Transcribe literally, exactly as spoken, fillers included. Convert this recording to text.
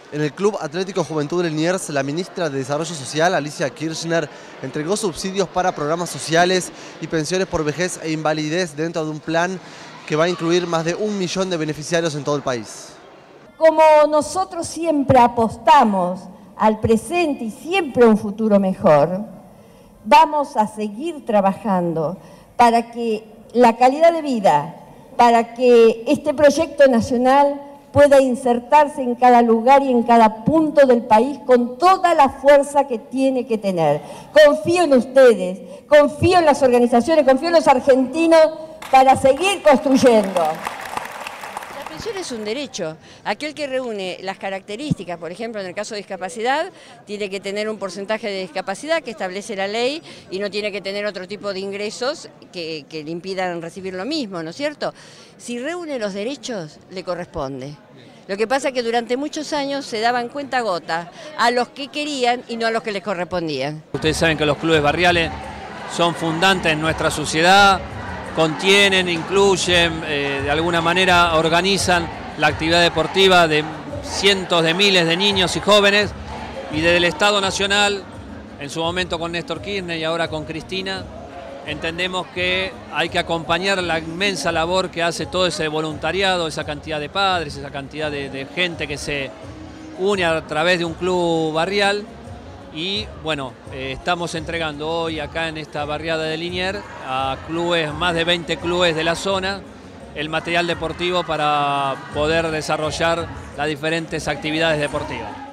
En el Club Atlético Juventud de Liniers, la ministra de Desarrollo Social, Alicia Kirchner, entregó subsidios para programas sociales y pensiones por vejez e invalidez dentro de un plan que va a incluir más de un millón de beneficiarios en todo el país. Como nosotros siempre apostamos al presente y siempre a un futuro mejor, vamos a seguir trabajando para que la calidad de vida, para que este proyecto nacional pueda insertarse en cada lugar y en cada punto del país con toda la fuerza que tiene que tener. Confío en ustedes, confío en las organizaciones, confío en los argentinos para seguir construyendo. La pensión es un derecho. Aquel que reúne las características, por ejemplo, en el caso de discapacidad, tiene que tener un porcentaje de discapacidad que establece la ley y no tiene que tener otro tipo de ingresos que, que le impidan recibir lo mismo, ¿no es cierto? Si reúne los derechos, le corresponde. Lo que pasa es que durante muchos años se daban cuenta gota a los que querían y no a los que les correspondían. Ustedes saben que los clubes barriales son fundantes en nuestra sociedad, contienen, incluyen, eh, de alguna manera organizan la actividad deportiva de cientos de miles de niños y jóvenes, y desde el Estado Nacional, en su momento con Néstor Kirchner y ahora con Cristina, entendemos que hay que acompañar la inmensa labor que hace todo ese voluntariado, esa cantidad de padres, esa cantidad de, de gente que se une a través de un club barrial. Y bueno, eh, estamos entregando hoy acá en esta barriada de Liniers a clubes, más de veinte clubes de la zona, el material deportivo para poder desarrollar las diferentes actividades deportivas.